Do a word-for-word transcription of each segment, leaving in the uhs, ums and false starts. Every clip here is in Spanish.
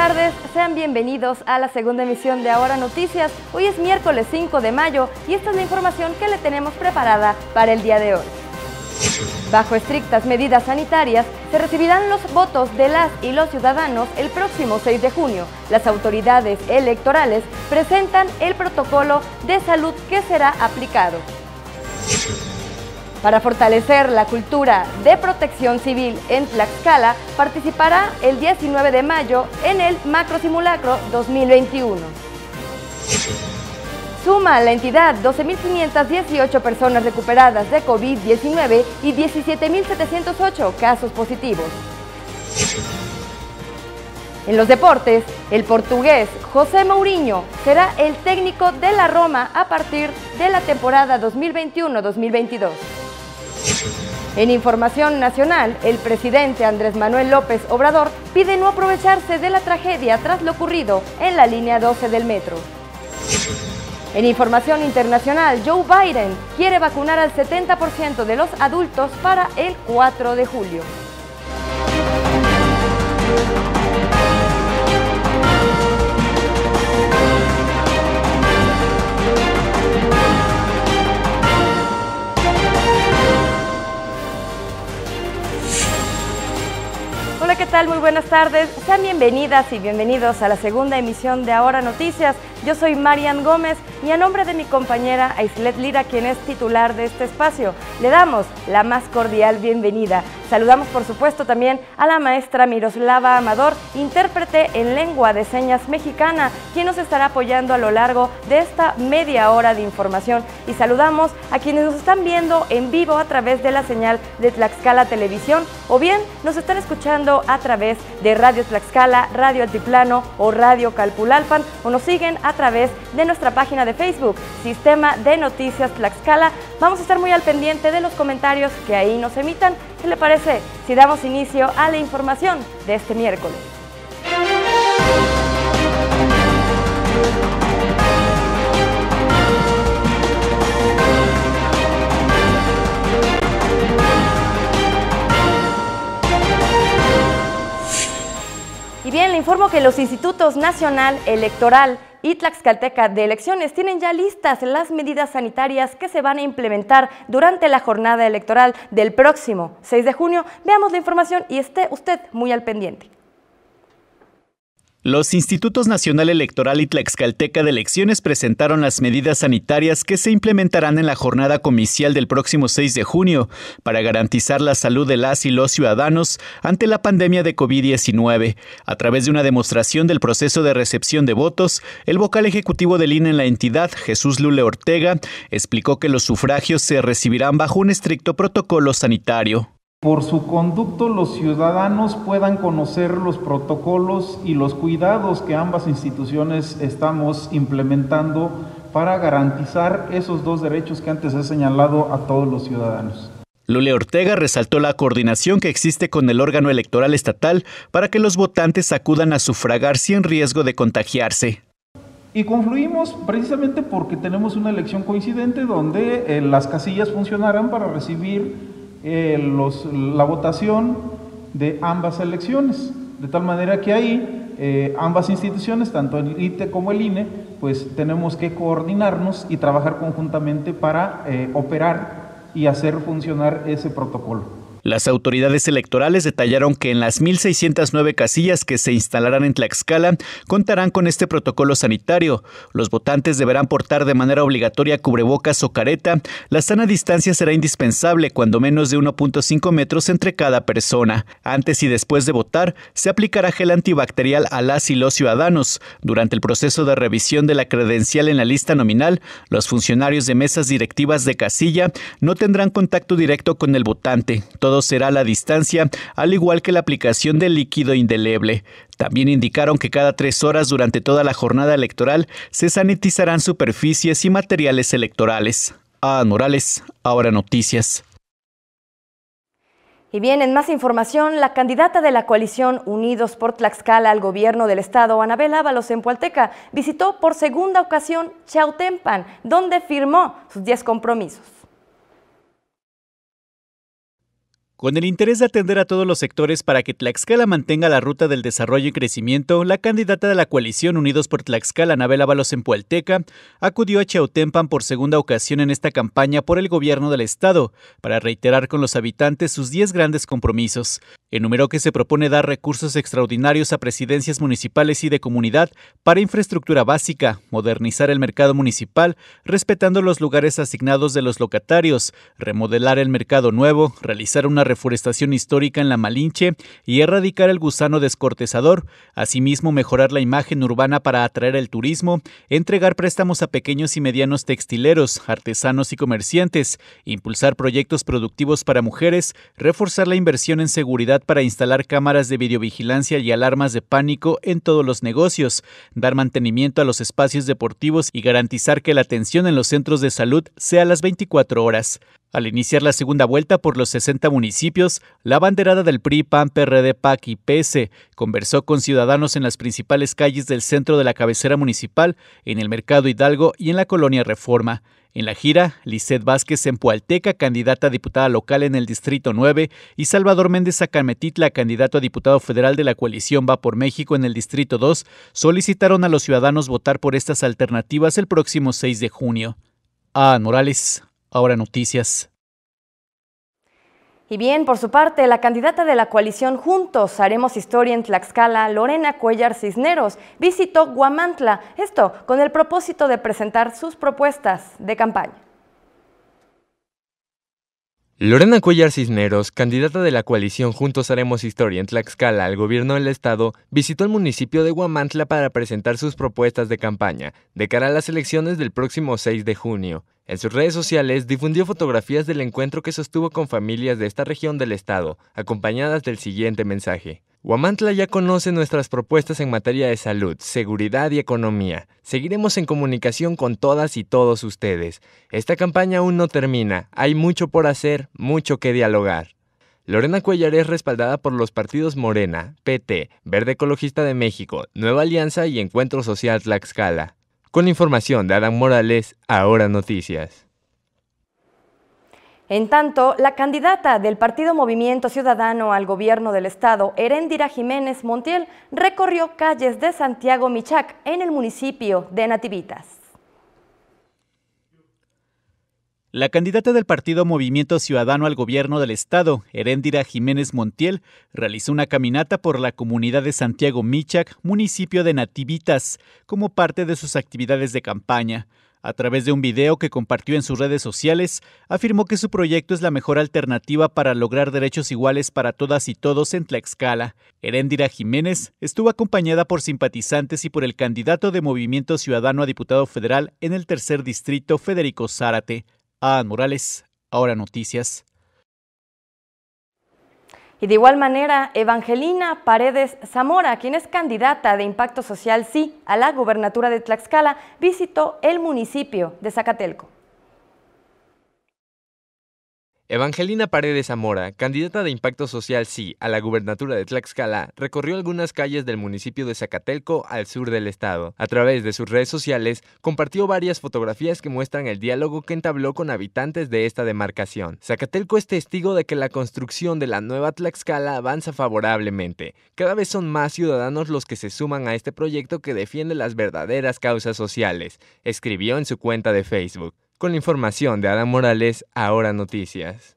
tardes, sean bienvenidos a la segunda emisión de Ahora Noticias. Hoy es miércoles cinco de mayo y esta es la información que le tenemos preparada para el día de hoy. Bajo estrictas medidas sanitarias, se recibirán los votos de las y los ciudadanos el próximo seis de junio. Las autoridades electorales presentan el protocolo de salud que será aplicado. Para fortalecer la cultura de protección civil en Tlaxcala, participará el diecinueve de mayo en el Macro Simulacro dos mil veintiuno. Suma a la entidad doce mil quinientas dieciocho personas recuperadas de COVID diecinueve y diecisiete mil setecientos ocho casos positivos. En los deportes, el portugués José Mourinho será el técnico de la Roma a partir de la temporada dos mil veintiuno dos mil veintidós. En información nacional, el presidente Andrés Manuel López Obrador pide no aprovecharse de la tragedia tras lo ocurrido en la línea doce del metro. En información internacional, Joe Biden quiere vacunar al setenta por ciento de los adultos para el cuatro de julio. Hola, ¿qué tal? Muy buenas tardes. Sean bienvenidas y bienvenidos a la segunda emisión de Ahora Noticias. Yo soy Marian Gómez y a nombre de mi compañera Aislet Lira, quien es titular de este espacio, le damos la más cordial bienvenida. Saludamos, por supuesto, también a la maestra Miroslava Amador, intérprete en lengua de señas mexicana, quien nos estará apoyando a lo largo de esta media hora de información. Y saludamos a quienes nos están viendo en vivo a través de la señal de Tlaxcala Televisión, o bien nos están escuchando a través de Radio Tlaxcala, Radio Altiplano o Radio Calpulalpan, o nos siguen a través de nuestra página de Facebook, Sistema de Noticias Tlaxcala. Vamos a estar muy al pendiente de los comentarios que ahí nos emitan. ¿Qué le parece si damos inicio a la información de este miércoles? Y bien, le informo que los Institutos Nacional Electoral y Tlaxcalteca de Elecciones tienen ya listas las medidas sanitarias que se van a implementar durante la jornada electoral del próximo seis de junio. Veamos la información y esté usted muy al pendiente. Los Institutos Nacional Electoral y Tlaxcalteca de Elecciones presentaron las medidas sanitarias que se implementarán en la jornada comicial del próximo seis de junio para garantizar la salud de las y los ciudadanos ante la pandemia de COVID diecinueve. A través de una demostración del proceso de recepción de votos, el vocal ejecutivo del I N E en la entidad, Jesús Lule Ortega, explicó que los sufragios se recibirán bajo un estricto protocolo sanitario. Por su conducto, los ciudadanos puedan conocer los protocolos y los cuidados que ambas instituciones estamos implementando para garantizar esos dos derechos que antes he señalado a todos los ciudadanos. Lule Ortega resaltó la coordinación que existe con el órgano electoral estatal para que los votantes acudan a sufragar sin riesgo de contagiarse. Y confluimos precisamente porque tenemos una elección coincidente donde eh, las casillas funcionarán para recibir Eh, los, la votación de ambas elecciones, de tal manera que ahí eh, ambas instituciones, tanto el I T E como el I N E, pues tenemos que coordinarnos y trabajar conjuntamente para eh, operar y hacer funcionar ese protocolo. Las autoridades electorales detallaron que en las mil seiscientas nueve casillas que se instalarán en Tlaxcala contarán con este protocolo sanitario. Los votantes deberán portar de manera obligatoria cubrebocas o careta. La sana distancia será indispensable, cuando menos de uno punto cinco metros entre cada persona. Antes y después de votar, se aplicará gel antibacterial a las y los ciudadanos. Durante el proceso de revisión de la credencial en la lista nominal, los funcionarios de mesas directivas de casilla no tendrán contacto directo con el votante. Todo será a la distancia, al igual que la aplicación del líquido indeleble. También indicaron que cada tres horas durante toda la jornada electoral se sanitizarán superficies y materiales electorales. Adán Morales, Ahora Noticias. Y bien, en más información, la candidata de la coalición Unidos por Tlaxcala al gobierno del estado, Anabel Ábalos Empualteca, visitó por segunda ocasión Chautempan, donde firmó sus diez compromisos. Con el interés de atender a todos los sectores para que Tlaxcala mantenga la ruta del desarrollo y crecimiento, la candidata de la coalición Unidos por Tlaxcala, Anabel Ábalos Empualteca, acudió a Chiautempan por segunda ocasión en esta campaña por el gobierno del estado, para reiterar con los habitantes sus diez grandes compromisos. Enumeró que se propone dar recursos extraordinarios a presidencias municipales y de comunidad para infraestructura básica, modernizar el mercado municipal, respetando los lugares asignados de los locatarios, remodelar el mercado nuevo, realizar una reforestación histórica en la Malinche y erradicar el gusano descortezador, asimismo mejorar la imagen urbana para atraer el turismo, entregar préstamos a pequeños y medianos textileros, artesanos y comerciantes, impulsar proyectos productivos para mujeres, reforzar la inversión en seguridad para instalar cámaras de videovigilancia y alarmas de pánico en todos los negocios, dar mantenimiento a los espacios deportivos y garantizar que la atención en los centros de salud sea a las veinticuatro horas. Al iniciar la segunda vuelta por los sesenta municipios, la abanderada del P R I, P A N, P R D, P A C y P S conversó con ciudadanos en las principales calles del centro de la cabecera municipal, en el Mercado Hidalgo y en la Colonia Reforma. En la gira, Lisette Vázquez Empualteca, candidata a diputada local en el Distrito nueve, y Salvador Méndez Acametitla, candidato a diputado federal de la coalición Va por México en el Distrito dos, solicitaron a los ciudadanos votar por estas alternativas el próximo seis de junio. A. Morales, Ahora Noticias. Y bien, por su parte, la candidata de la coalición Juntos Haremos Historia en Tlaxcala, Lorena Cuellar Cisneros, visitó Huamantla, esto con el propósito de presentar sus propuestas de campaña. Lorena Cuellar Cisneros, candidata de la coalición Juntos Haremos Historia en Tlaxcala al gobierno del estado, visitó el municipio de Huamantla para presentar sus propuestas de campaña de cara a las elecciones del próximo seis de junio. En sus redes sociales difundió fotografías del encuentro que sostuvo con familias de esta región del estado, acompañadas del siguiente mensaje. Huamantla ya conoce nuestras propuestas en materia de salud, seguridad y economía. Seguiremos en comunicación con todas y todos ustedes. Esta campaña aún no termina, hay mucho por hacer, mucho que dialogar. Lorena Cuellar es respaldada por los partidos Morena, P T, Verde Ecologista de México, Nueva Alianza y Encuentro Social Tlaxcala. Con información de Adam Morales, Ahora Noticias. En tanto, la candidata del Partido Movimiento Ciudadano al gobierno del estado, Heréndira Jiménez Montiel, recorrió calles de Santiago Michac en el municipio de Nativitas. La candidata del Partido Movimiento Ciudadano al gobierno del estado, Heréndira Jiménez Montiel, realizó una caminata por la comunidad de Santiago Michac, municipio de Nativitas, como parte de sus actividades de campaña. A través de un video que compartió en sus redes sociales, afirmó que su proyecto es la mejor alternativa para lograr derechos iguales para todas y todos en Tlaxcala. Heréndira Jiménez estuvo acompañada por simpatizantes y por el candidato de Movimiento Ciudadano a diputado federal en el tercer distrito, Federico Zárate. A. Morales, Ahora Noticias. Y de igual manera, Evangelina Paredes Zamora, quien es candidata de Impacto Social Sí a la gubernatura de Tlaxcala, visitó el municipio de Zacatelco. Evangelina Paredes Zamora, candidata de Impacto Social Sí a la gubernatura de Tlaxcala, recorrió algunas calles del municipio de Zacatelco al sur del estado. A través de sus redes sociales, compartió varias fotografías que muestran el diálogo que entabló con habitantes de esta demarcación. Zacatelco es testigo de que la construcción de la nueva Tlaxcala avanza favorablemente. Cada vez son más ciudadanos los que se suman a este proyecto que defiende las verdaderas causas sociales, escribió en su cuenta de Facebook. Con la información de Adam Morales, Ahora Noticias.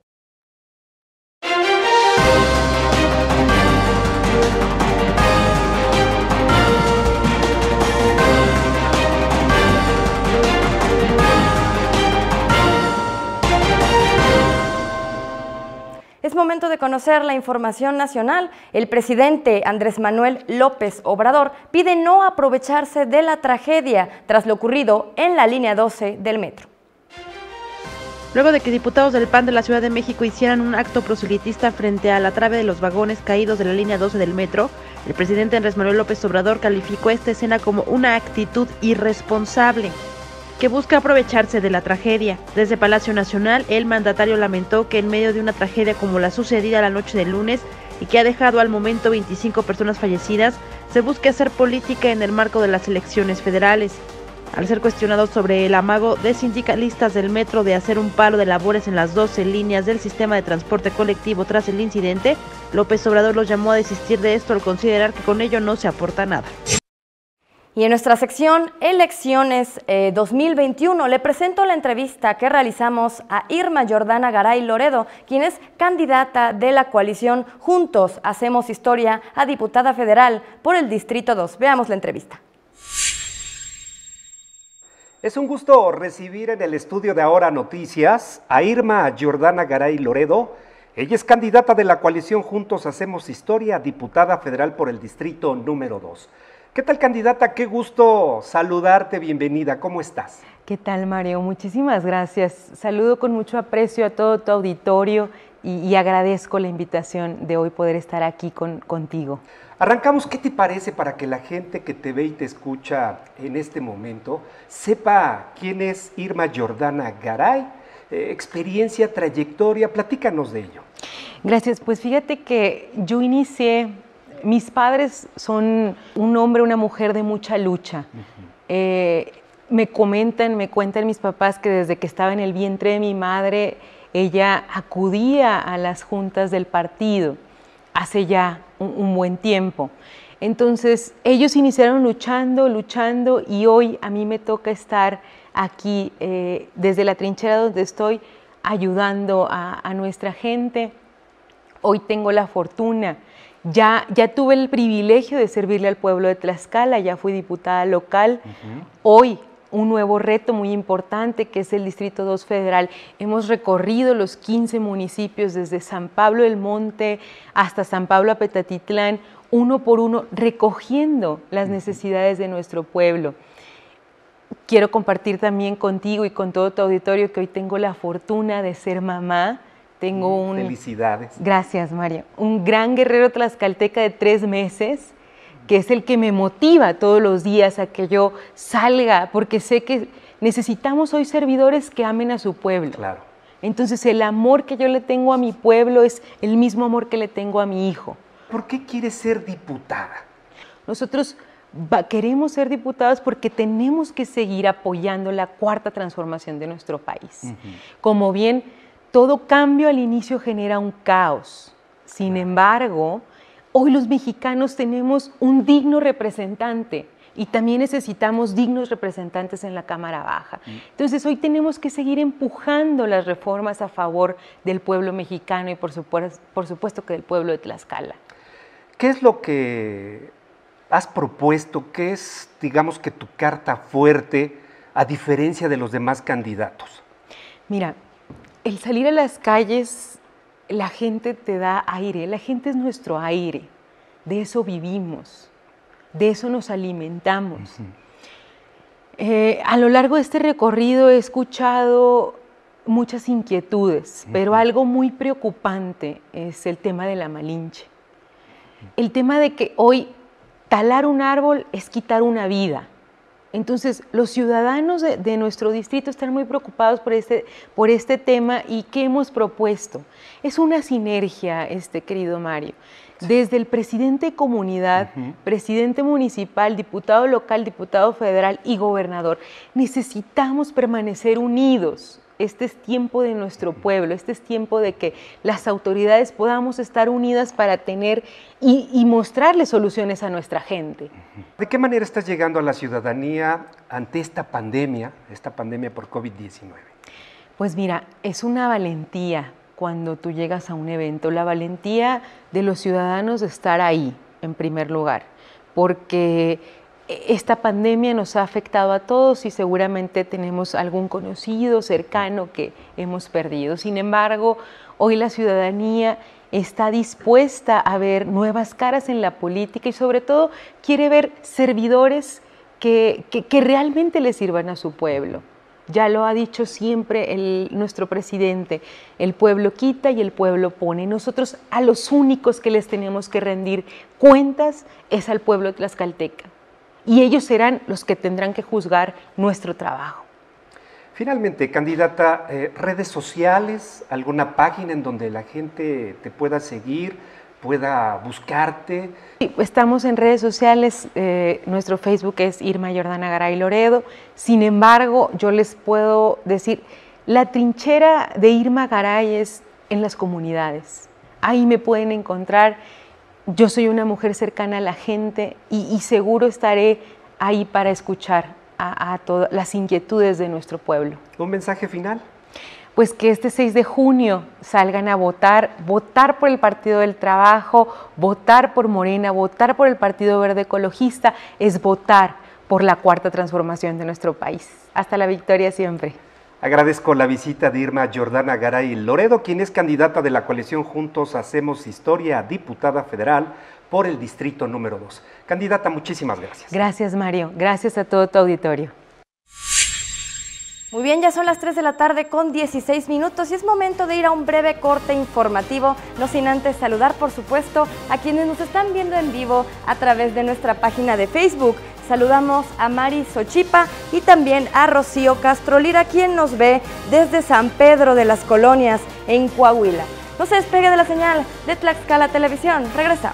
Es momento de conocer la información nacional. El presidente Andrés Manuel López Obrador pide no aprovecharse de la tragedia tras lo ocurrido en la línea doce del metro. Luego de que diputados del P A N de la Ciudad de México hicieran un acto proselitista frente a la trave de los vagones caídos de la línea doce del metro, el presidente Andrés Manuel López Obrador calificó esta escena como una actitud irresponsable que busca aprovecharse de la tragedia. Desde Palacio Nacional, el mandatario lamentó que en medio de una tragedia como la sucedida la noche del lunes y que ha dejado al momento veinticinco personas fallecidas, se busque hacer política en el marco de las elecciones federales. Al ser cuestionado sobre el amago de sindicalistas del metro de hacer un paro de labores en las doce líneas del sistema de transporte colectivo tras el incidente, López Obrador los llamó a desistir de esto al considerar que con ello no se aporta nada. Y en nuestra sección Elecciones eh, dos mil veintiuno le presento la entrevista que realizamos a Irma Jordana Garay Loredo, quien es candidata de la coalición Juntos Hacemos Historia a diputada federal por el Distrito dos. Veamos la entrevista. Es un gusto recibir en el estudio de Ahora Noticias a Irma Jordana Garay Loredo. Ella es candidata de la coalición Juntos Hacemos Historia, diputada federal por el distrito número dos. ¿Qué tal, candidata? Qué gusto saludarte, bienvenida. ¿Cómo estás? ¿Qué tal, Mario? Muchísimas gracias. Saludo con mucho aprecio a todo tu auditorio y, y agradezco la invitación de hoy poder estar aquí con, contigo. Arrancamos, ¿qué te parece para que la gente que te ve y te escucha en este momento sepa quién es Irma Jordana Garay? Eh, experiencia, trayectoria, platícanos de ello. Gracias, pues fíjate que yo inicié, mis padres son un hombre, una mujer de mucha lucha. Uh-huh. eh, me comentan, me cuentan mis papás que desde que estaba en el vientre de mi madre, ella acudía a las juntas del partido hace ya un, un buen tiempo. Entonces, ellos iniciaron luchando, luchando, y hoy a mí me toca estar aquí eh, desde la trinchera donde estoy ayudando a, a nuestra gente. Hoy tengo la fortuna, ya, ya tuve el privilegio de servirle al pueblo de Tlaxcala, ya fui diputada local. Uh-huh. Hoy un nuevo reto muy importante que es el Distrito dos Federal. Hemos recorrido los quince municipios desde San Pablo del Monte hasta San Pablo Apetatitlán, uno por uno, recogiendo las necesidades de nuestro pueblo. Quiero compartir también contigo y con todo tu auditorio que hoy tengo la fortuna de ser mamá. Tengo un... Felicidades. Gracias, María. Un gran guerrero tlaxcalteca de tres meses, que es el que me motiva todos los días a que yo salga, porque sé que necesitamos hoy servidores que amen a su pueblo. Claro. Entonces el amor que yo le tengo a mi pueblo es el mismo amor que le tengo a mi hijo. ¿Por qué quieres ser diputada? Nosotros va, queremos ser diputados porque tenemos que seguir apoyando la cuarta transformación de nuestro país. Uh-huh. Como bien, todo cambio al inicio genera un caos. Sin claro. embargo, hoy los mexicanos tenemos un digno representante y también necesitamos dignos representantes en la Cámara Baja. Entonces hoy tenemos que seguir empujando las reformas a favor del pueblo mexicano y por supuesto, por supuesto que del pueblo de Tlaxcala. ¿Qué es lo que has propuesto? ¿Qué es, digamos, que tu carta fuerte a diferencia de los demás candidatos? Mira, el salir a las calles, la gente te da aire, la gente es nuestro aire, de eso vivimos, de eso nos alimentamos. Uh-huh. eh, a lo largo de este recorrido he escuchado muchas inquietudes, uh-huh. pero algo muy preocupante es el tema de la Malinche. Uh-huh. El tema de que hoy talar un árbol es quitar una vida. Entonces, los ciudadanos de, de nuestro distrito están muy preocupados por este, por este tema. ¿Y qué hemos propuesto? Es una sinergia, este querido Mario. Desde el presidente de comunidad, uh-huh. presidente municipal, diputado local, diputado federal y gobernador, necesitamos permanecer unidos. Este es tiempo de nuestro pueblo, este es tiempo de que las autoridades podamos estar unidas para tener y, y mostrarle soluciones a nuestra gente. ¿De qué manera estás llegando a la ciudadanía ante esta pandemia, esta pandemia por COVID diecinueve? Pues mira, es una valentía cuando tú llegas a un evento, la valentía de los ciudadanos de estar ahí, en primer lugar, porque esta pandemia nos ha afectado a todos y seguramente tenemos algún conocido cercano que hemos perdido. Sin embargo, hoy la ciudadanía está dispuesta a ver nuevas caras en la política y sobre todo quiere ver servidores que, que, que realmente le sirvan a su pueblo. Ya lo ha dicho siempre el, nuestro presidente, el pueblo quita y el pueblo pone. Nosotros a los únicos que les tenemos que rendir cuentas es al pueblo tlaxcalteca. Y ellos serán los que tendrán que juzgar nuestro trabajo. Finalmente, candidata, eh, redes sociales, alguna página en donde la gente te pueda seguir, pueda buscarte? Estamos en redes sociales, eh, nuestro Facebook es Irma Jordana Garay Loredo. Sin embargo, yo les puedo decir, la trinchera de Irma Garay es en las comunidades. Ahí me pueden encontrar. Yo soy una mujer cercana a la gente y, y seguro estaré ahí para escuchar a, a todas las inquietudes de nuestro pueblo. ¿Un mensaje final? Pues que este seis de junio salgan a votar, votar por el Partido del Trabajo, votar por Morena, votar por el Partido Verde Ecologista, es votar por la cuarta transformación de nuestro país. Hasta la victoria siempre. Agradezco la visita de Irma Jordana Garay Loredo, quien es candidata de la coalición Juntos Hacemos Historia a diputada federal por el distrito número dos. Candidata, muchísimas gracias. Gracias, Mario. Gracias a todo tu auditorio. Muy bien, ya son las tres de la tarde con dieciséis minutos y es momento de ir a un breve corte informativo, no sin antes saludar, por supuesto, a quienes nos están viendo en vivo a través de nuestra página de Facebook. Saludamos a Mari Xochipa y también a Rocío Castro Lira, quien nos ve desde San Pedro de las Colonias, en Coahuila. No se despegue de la señal de Tlaxcala Televisión. Regresamos.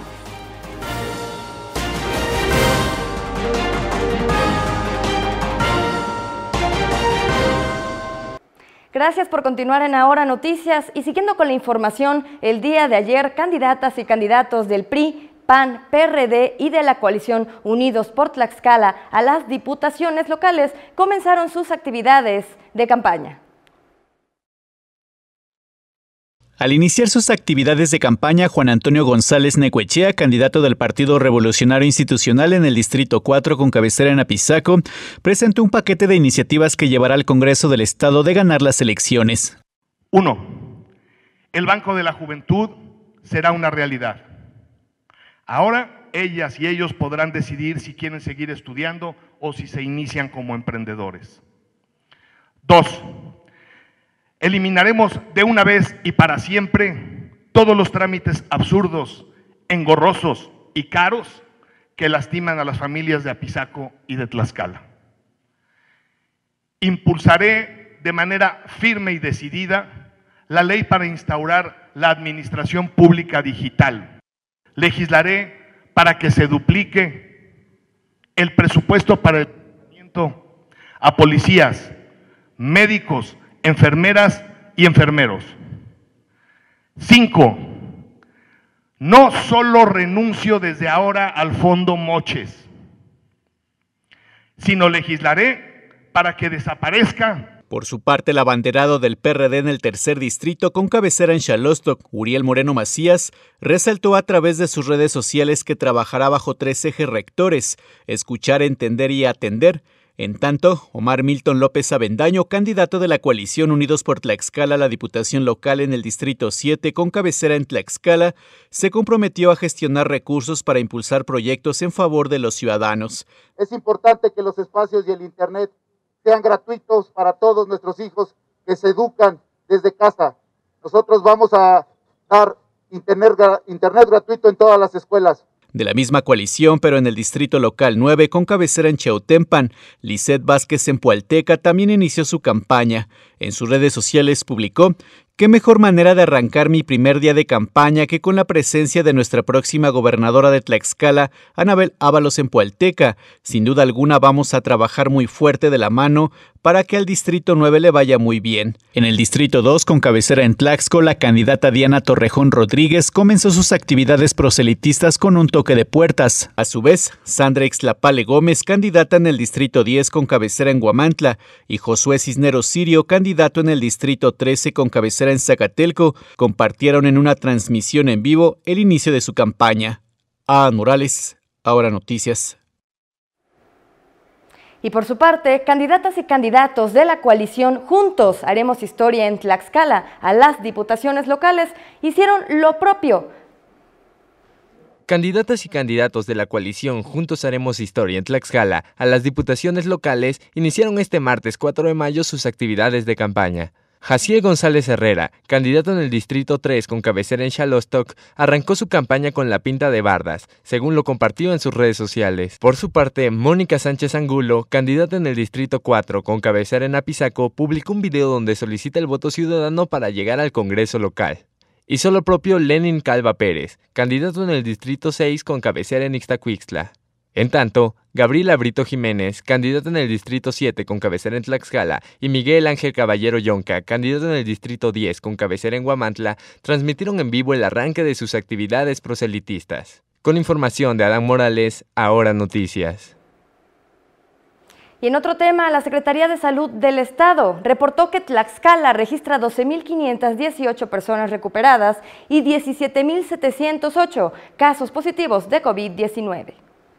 Gracias por continuar en Ahora Noticias y siguiendo con la información, el día de ayer candidatas y candidatos del P R I, P A N, P R D y de la coalición Unidos por Tlaxcala a las diputaciones locales comenzaron sus actividades de campaña. Al iniciar sus actividades de campaña, Juan Antonio González Necoechea, candidato del Partido Revolucionario Institucional en el Distrito cuatro con cabecera en Apizaco, presentó un paquete de iniciativas que llevará al Congreso del Estado de ganar las elecciones. Uno, el Banco de la Juventud será una realidad. Ahora ellas y ellos podrán decidir si quieren seguir estudiando o si se inician como emprendedores. Dos, eliminaremos de una vez y para siempre todos los trámites absurdos, engorrosos y caros que lastiman a las familias de Apizaco y de Tlaxcala. Impulsaré de manera firme y decidida la ley para instaurar la administración pública digital. Legislaré para que se duplique el presupuesto para el tratamiento a policías, médicos, enfermeras y enfermeros. Cinco, no solo renuncio desde ahora al Fondo Moches, sino legislaré para que desaparezca. Por su parte, el abanderado del P R D en el tercer distrito, con cabecera en Xalostoc, Uriel Moreno Macías, resaltó a través de sus redes sociales que trabajará bajo tres ejes rectores: escuchar, entender y atender. En tanto, Omar Milton López Avendaño, candidato de la coalición Unidos por Tlaxcala a la Diputación Local en el Distrito siete, con cabecera en Tlaxcala, se comprometió a gestionar recursos para impulsar proyectos en favor de los ciudadanos. Es importante que los espacios y el Internet sean gratuitos para todos nuestros hijos que se educan desde casa. Nosotros vamos a dar internet, internet gratuito en todas las escuelas. De la misma coalición, pero en el Distrito Local nueve, con cabecera en Cheutempan, Lisette Vázquez en Pualteca también inició su campaña. En sus redes sociales publicó: «Qué mejor manera de arrancar mi primer día de campaña que con la presencia de nuestra próxima gobernadora de Tlaxcala, Anabel Ábalos en Pualteca. Sin duda alguna vamos a trabajar muy fuerte de la mano para que al Distrito nueve le vaya muy bien». En el Distrito dos, con cabecera en Tlaxco, la candidata Diana Torrejón Rodríguez comenzó sus actividades proselitistas con un toque de puertas. A su vez, Sandra Ixlapale Gómez, candidata en el Distrito diez con cabecera en Huamantla, y Josué Cisneros Sirio, candidato en el Distrito trece con cabecera en Zacatelco, compartieron en una transmisión en vivo el inicio de su campaña. A. Morales, Ahora Noticias. Y por su parte, candidatas y candidatos de la coalición Juntos Haremos Historia en Tlaxcala a las diputaciones locales hicieron lo propio. Candidatas y candidatos de la coalición Juntos Haremos Historia en Tlaxcala a las diputaciones locales iniciaron este martes cuatro de mayo sus actividades de campaña. Jaciel González Herrera, candidato en el Distrito tres con cabecera en Xalostoc, arrancó su campaña con la pinta de bardas, según lo compartió en sus redes sociales. Por su parte, Mónica Sánchez Angulo, candidata en el Distrito cuatro con cabecera en Apizaco, publicó un video donde solicita el voto ciudadano para llegar al Congreso local. Hizo lo propio Lenin Calva Pérez, candidato en el Distrito seis con cabecera en Ixtacuixtla. En tanto, Gabriela Brito Jiménez, candidato en el Distrito siete con cabecera en Tlaxcala, y Miguel Ángel Caballero Yonca, candidato en el Distrito diez con cabecera en Huamantla, transmitieron en vivo el arranque de sus actividades proselitistas. Con información de Adán Morales, Ahora Noticias. Y en otro tema, la Secretaría de Salud del Estado reportó que Tlaxcala registra doce mil quinientas dieciocho personas recuperadas y diecisiete mil setecientos ocho casos positivos de COVID diecinueve.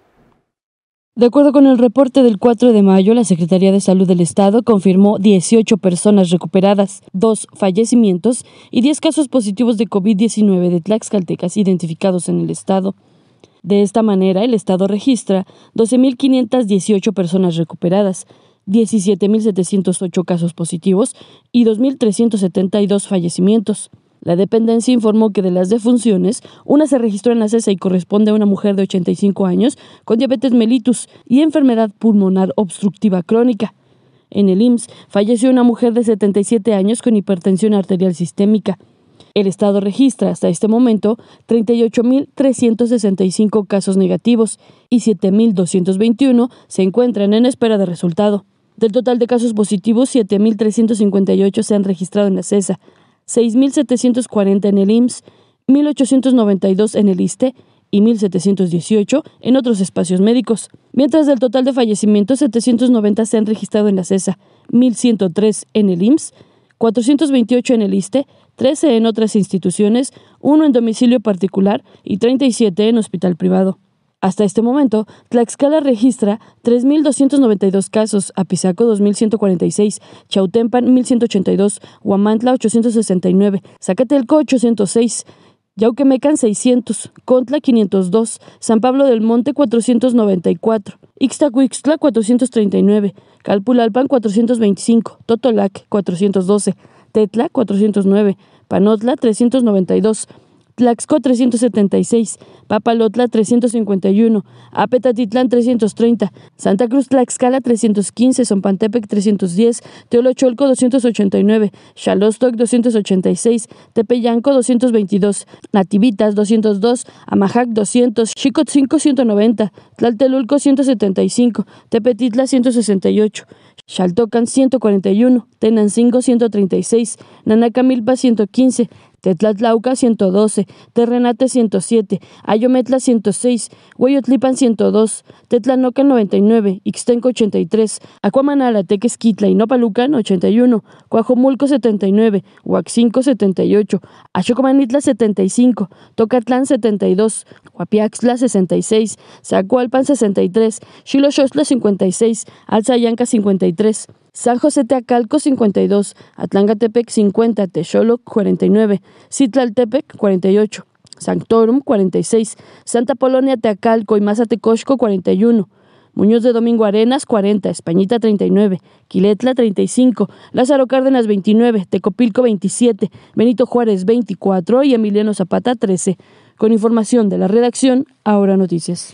De acuerdo con el reporte del cuatro de mayo, la Secretaría de Salud del Estado confirmó dieciocho personas recuperadas, dos fallecimientos y diez casos positivos de COVID diecinueve de tlaxcaltecas identificados en el Estado. De esta manera, el Estado registra doce mil quinientas dieciocho personas recuperadas, diecisiete mil setecientos ocho casos positivos y dos mil trescientos setenta y dos fallecimientos. La dependencia informó que de las defunciones, una se registró en la C E S A y corresponde a una mujer de ochenta y cinco años con diabetes mellitus y enfermedad pulmonar obstructiva crónica. En el I M S S falleció una mujer de setenta y siete años con hipertensión arterial sistémica. El Estado registra hasta este momento treinta y ocho mil trescientos sesenta y cinco casos negativos y siete mil doscientos veintiuno se encuentran en espera de resultado. Del total de casos positivos, siete mil trescientos cincuenta y ocho se han registrado en la C E S A, seis mil setecientos cuarenta en el I M S S, mil ochocientos noventa y dos en el ISSSTE y mil setecientos dieciocho en otros espacios médicos. Mientras del total de fallecimientos, setecientos noventa se han registrado en la C E S A, mil ciento tres en el I M S S, cuatrocientos veintiocho en el ISSSTE, trece en otras instituciones, uno en domicilio particular y treinta y siete en hospital privado. Hasta este momento, Tlaxcala registra tres mil doscientos noventa y dos casos, Apizaco dos mil ciento cuarenta y seis, Chautempan mil ciento ochenta y dos, Huamantla ochocientos sesenta y nueve, Zacatelco ochocientos seis, Yauquemecan seiscientos, Contla quinientos dos, San Pablo del Monte cuatrocientos noventa y cuatro, Ixtacuixtla cuatrocientos treinta y nueve, Calpulalpan cuatrocientos veinticinco, Totolac cuatrocientos doce, Tetla cuatrocientos nueve, Panotla trescientos noventa y dos, Tlaxco trescientos setenta y seis, Papalotla trescientos cincuenta y uno, Apetatitlán trescientos treinta, Santa Cruz Tlaxcala trescientos quince, Zompantepec trescientos diez, Teolocholco doscientos ochenta y nueve, Xalostoc doscientos ochenta y seis, Tepeyanco doscientos veintidós, Nativitas doscientos dos, Amajac doscientos, Xicotzinco ciento noventa, Tlaltelulco ciento setenta y cinco, Tepetitla ciento sesenta y ocho, Xaltocan ciento cuarenta y uno, Tenancingo ciento treinta y seis, Nanacamilpa ciento quince, Tetlatlauca ciento doce, Terrenate ciento siete, Ayometla ciento seis, Hueyotlipan ciento dos, Tetlanocan noventa y nueve, Ixtenco ochenta y tres, Acuamanala, Tequesquitla y Nopalucan ochenta y uno, Coajomulco setenta y nueve, Huaxinco setenta y ocho, Axocomanitla setenta y cinco, Tocatlán setenta y dos, Huapiaxtla sesenta y seis, Zacualpan sesenta y tres, Xiloxoxtla cincuenta y seis, Alzayanca cincuenta y tres, San José Teacalco cincuenta y dos, Atlangatepec cincuenta, Texoloc cuarenta y nueve, Citlaltepec cuarenta y ocho, Sanctorum cuarenta y seis, Santa Polonia Teacalco y Mazatecosco cuarenta y uno, Muñoz de Domingo Arenas cuarenta, Españita treinta y nueve, Quiletla treinta y cinco, Lázaro Cárdenas veintinueve, Tecopilco veintisiete, Benito Juárez veinticuatro y Emiliano Zapata trece. Con información de la redacción, Ahora Noticias.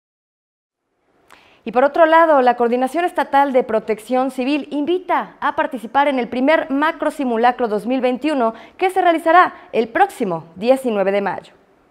Y por otro lado, la Coordinación Estatal de Protección Civil invita a participar en el primer Macro Simulacro dos mil veintiuno que se realizará el próximo diecinueve de mayo.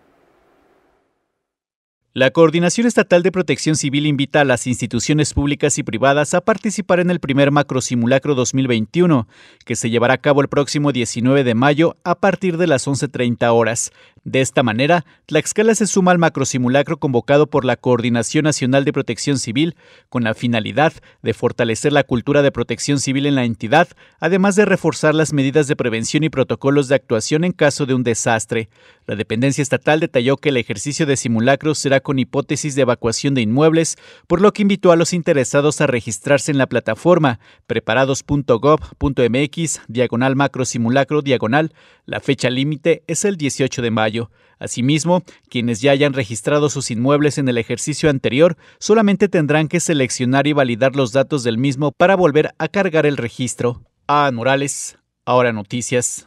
La Coordinación Estatal de Protección Civil invita a las instituciones públicas y privadas a participar en el primer Macrosimulacro dos mil veintiuno, que se llevará a cabo el próximo diecinueve de mayo a partir de las once treinta horas. De esta manera, Tlaxcala se suma al macrosimulacro convocado por la Coordinación Nacional de Protección Civil con la finalidad de fortalecer la cultura de protección civil en la entidad, además de reforzar las medidas de prevención y protocolos de actuación en caso de un desastre. La dependencia estatal detalló que el ejercicio de simulacros será con hipótesis de evacuación de inmuebles, por lo que invitó a los interesados a registrarse en la plataforma preparados punto gob punto mx diagonal macrosimulacro diagonal. La fecha límite es el dieciocho de mayo. Asimismo, quienes ya hayan registrado sus inmuebles en el ejercicio anterior solamente tendrán que seleccionar y validar los datos del mismo para volver a cargar el registro. A. Morales, Ahora Noticias.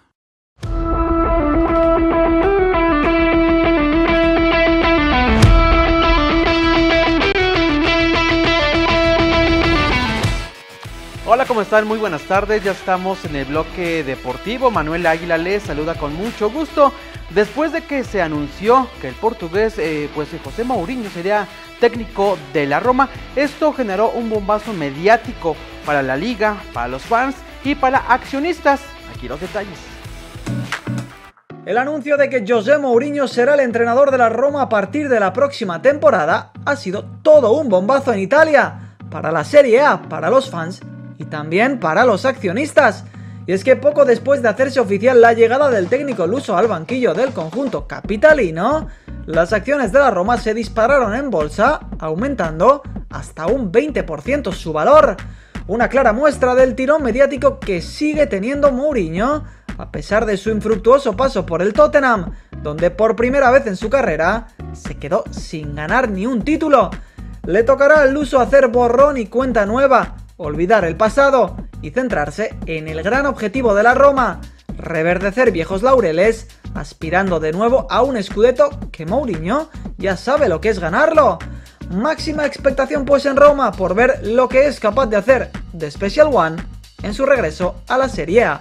Hola, ¿cómo están? Muy buenas tardes, ya estamos en el bloque deportivo. Manuel Águila les saluda con mucho gusto. Después de que se anunció que el portugués, eh, pues José Mourinho sería técnico de la Roma, esto generó un bombazo mediático para la liga, para los fans y para accionistas. Aquí los detalles. El anuncio de que José Mourinho será el entrenador de la Roma a partir de la próxima temporada ha sido todo un bombazo en Italia, para la Serie A, para los fans y también para los accionistas. Y es que poco después de hacerse oficial la llegada del técnico luso al banquillo del conjunto capitalino, las acciones de la Roma se dispararon en bolsa, aumentando hasta un veinte por ciento su valor. Una clara muestra del tirón mediático que sigue teniendo Mourinho, a pesar de su infructuoso paso por el Tottenham, donde por primera vez en su carrera se quedó sin ganar ni un título. Le tocará al luso hacer borrón y cuenta nueva, olvidar el pasado y centrarse en el gran objetivo de la Roma, reverdecer viejos laureles, aspirando de nuevo a un scudetto que Mourinho ya sabe lo que es ganarlo. Máxima expectación pues en Roma por ver lo que es capaz de hacer The Special One en su regreso a la Serie A.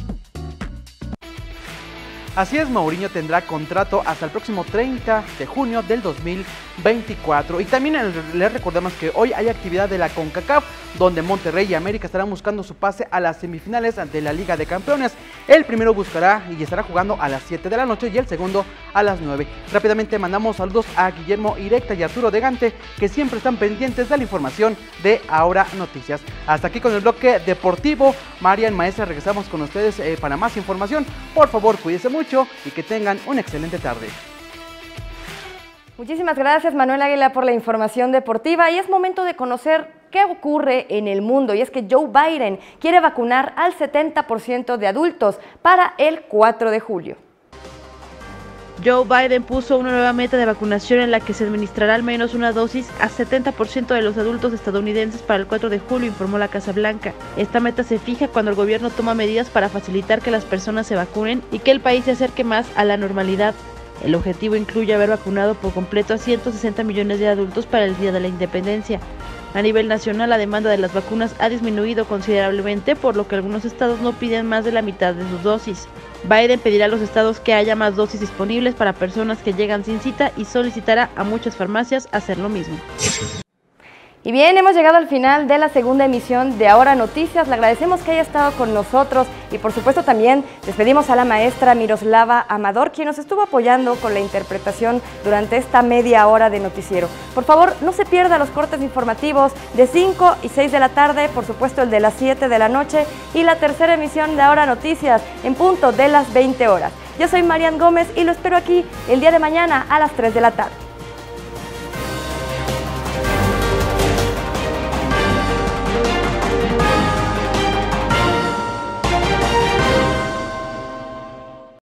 Así es, Mourinho tendrá contrato hasta el próximo treinta de junio del dos mil veinticuatro. Y también les recordamos que hoy hay actividad de la CONCACAF, donde Monterrey y América estarán buscando su pase a las semifinales de la Liga de Campeones. El primero buscará y estará jugando a las siete de la noche y el segundo a las nueve. Rápidamente mandamos saludos a Guillermo Irecta y Arturo Degante, que siempre están pendientes de la información de Ahora Noticias. Hasta aquí con el bloque deportivo. Marian, maestra, regresamos con ustedes eh, para más información. Por favor, cuídense mucho y que tengan una excelente tarde. Muchísimas gracias, Manuel Águila, por la información deportiva, y es momento de conocer qué ocurre en el mundo, y es que Joe Biden quiere vacunar al setenta por ciento de adultos para el cuatro de julio. Joe Biden puso una nueva meta de vacunación en la que se administrará al menos una dosis a setenta por ciento de los adultos estadounidenses para el cuatro de julio, informó la Casa Blanca. Esta meta se fija cuando el gobierno toma medidas para facilitar que las personas se vacunen y que el país se acerque más a la normalidad. El objetivo incluye haber vacunado por completo a ciento sesenta millones de adultos para el Día de la Independencia. A nivel nacional, la demanda de las vacunas ha disminuido considerablemente, por lo que algunos estados no piden más de la mitad de sus dosis. Biden pedirá a los estados que haya más dosis disponibles para personas que llegan sin cita y solicitará a muchas farmacias hacer lo mismo. Y bien, hemos llegado al final de la segunda emisión de Ahora Noticias. Le agradecemos que haya estado con nosotros y por supuesto también despedimos a la maestra Miroslava Amador, quien nos estuvo apoyando con la interpretación durante esta media hora de noticiero. Por favor, no se pierda los cortes informativos de cinco y seis de la tarde, por supuesto el de las siete de la noche y la tercera emisión de Ahora Noticias en punto de las veinte horas. Yo soy Marian Gómez y lo espero aquí el día de mañana a las tres de la tarde.